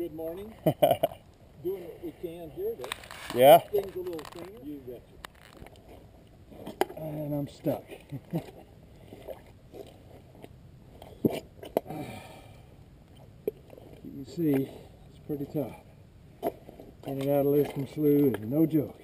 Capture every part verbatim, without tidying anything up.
good morning. Doing what we can here to Yeah. make things a little cleaner. You betcha. And I'm stuck. You can see it's pretty tough. Getting out of LiscomSlough is no joke.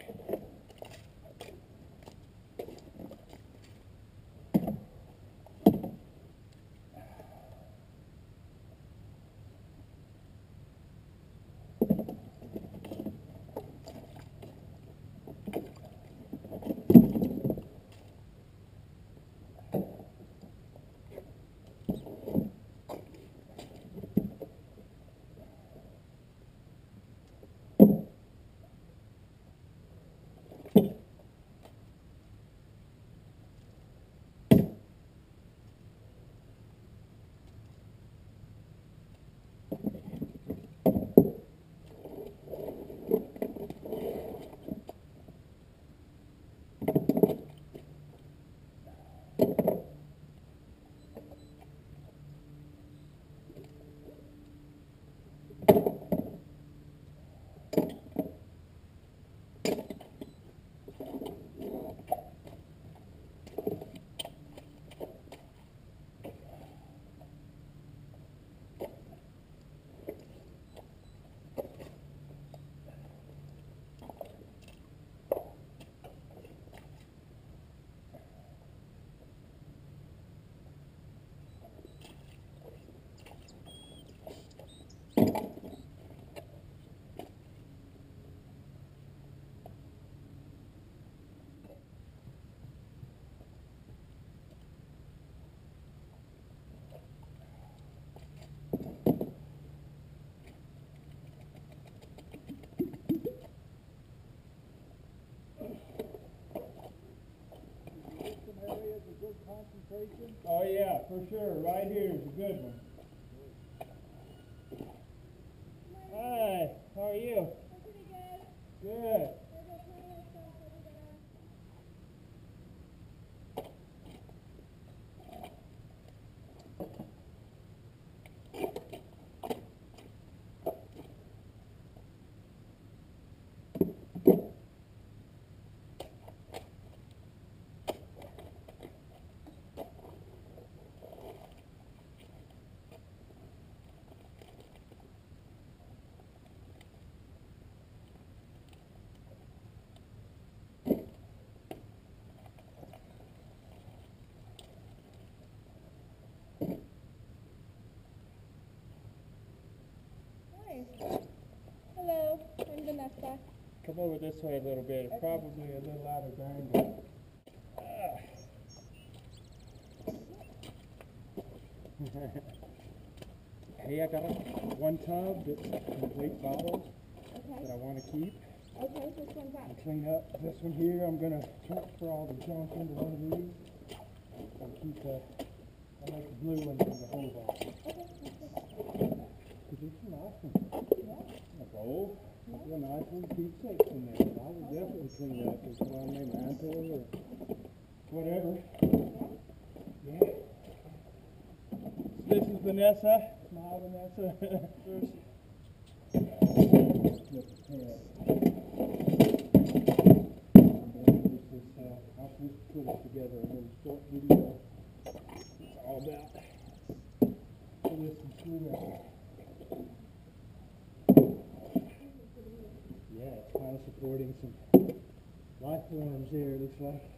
Oh yeah, for sure. Right here is a good one. Hi, how are you? I'm pretty good. Good. There's a plenty of stuff over there. Hello, I'm Vanessa. Come over this way a little bit. It's probably a little out of angle. Ah. Hey, I got a one tub that's complete bottles Okay. that I want to keep Okay, which one's that? and clean up. This one here, I'm going to transfer all the junk into one of these and keep the, I'll make the blue ones in the whole bottle. Okay, that's good. Because it's a nice one. Yeah. A bowl. It's a nice one. Keepsakes in there. I would definitely clean up this one, maybe mantle or whatever. Yeah. This is Vanessa. Smile, Vanessa. First. Look at that. And then this is, uh, I'll just put it together in a little short video. It's all about this and Slough. Yeah, it's kind of supporting some life forms here, it looks like.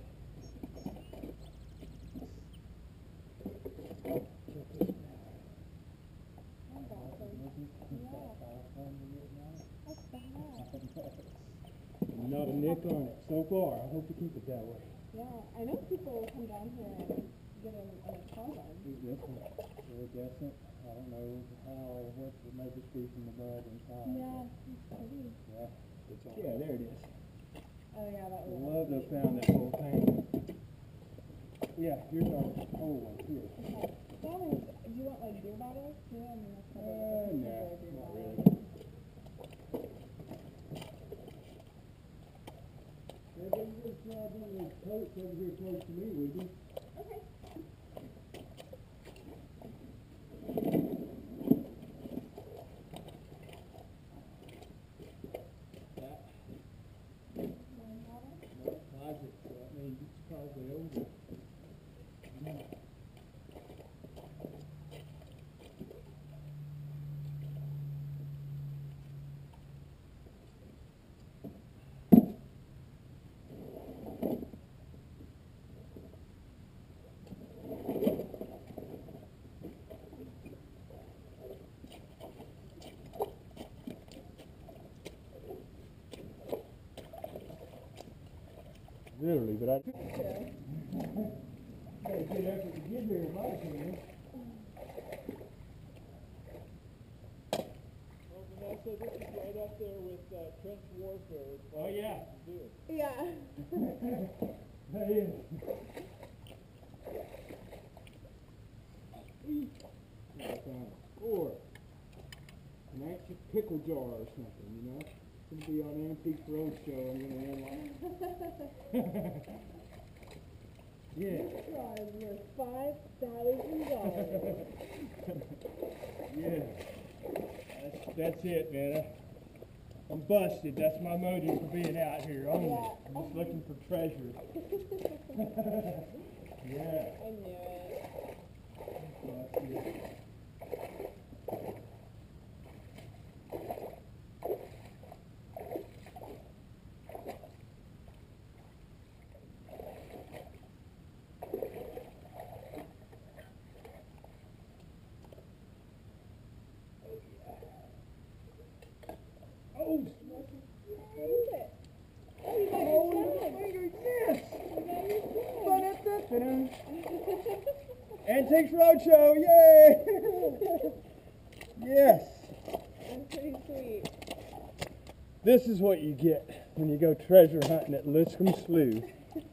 Not a nick on it so far. I hope to keep it that way. Yeah, I know people come down here and get in a car ride. This one, iridescent. I don't know how or what, it may just be from the bud inside. Yeah, it's pretty. Yeah, it's all, yeah, there it is. Oh yeah, that I was. love to have found that whole thing. Yeah, here's our whole one here. Okay. Yeah, I mean, do you want like beer bottles too? I mean, that's probably Uh, a no, beer not bottle. really. Everybody just try to bring those coats over here close to me, would you? Okay. Literally, but I. True. Hey, good effort to get here, in my opinion. Well, Vanessa, this is right up there with uh, trench warfare. It's Oh, yeah. to do. Yeah. That is. I found a score. An antique pickle jar or something, you know? It's gonna be on Antiques Roadshow. I'm gonna win one. Yeah. Prize worth five thousand dollars. Yeah. That's, that's it, man. I'm busted. That's my motive for being out here only. Yeah. I'm just looking for treasure. Yeah. I knew it. That's it. Oh, You did it. Oh, you got oh, your tag. fingers, yes! You got your tag. Ba-da-da-da-da. Antiques Roadshow, yay! Yes! That's pretty sweet. This is what you get when you go treasure hunting at LiscomSlough.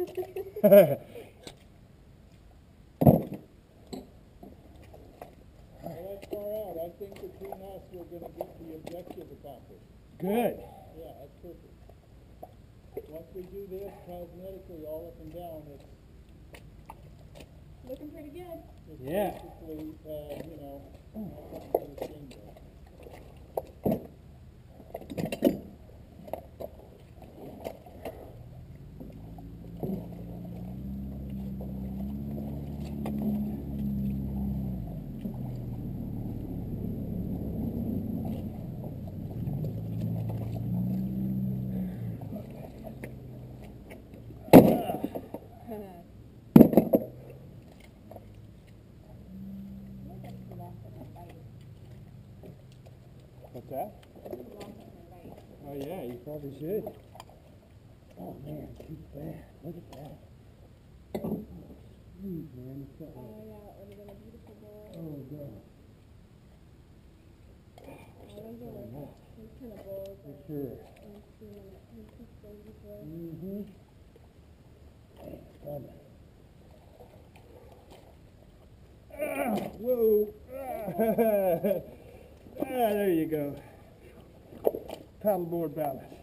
Well, that's far out. I think between us, we're going to get the objective accomplished. Good. Yeah, that's perfect. Once we do this cosmetically all up and down, it's, Looking pretty good. it's Yeah. basically, uh, you know, something to be ashamed of. What's that? Oh yeah, you probably should. Oh man, too bad. Look at that. Oh, sweet man. It's got Oh like, yeah, it would have been a beautiful bowl. oh god. Oh, those are worth it. These kind of bowls For are sure. insane. I've seen those before. Mm-hmm. Coming. Ah, whoa. Ah, ah, there you go. Paddleboard balance.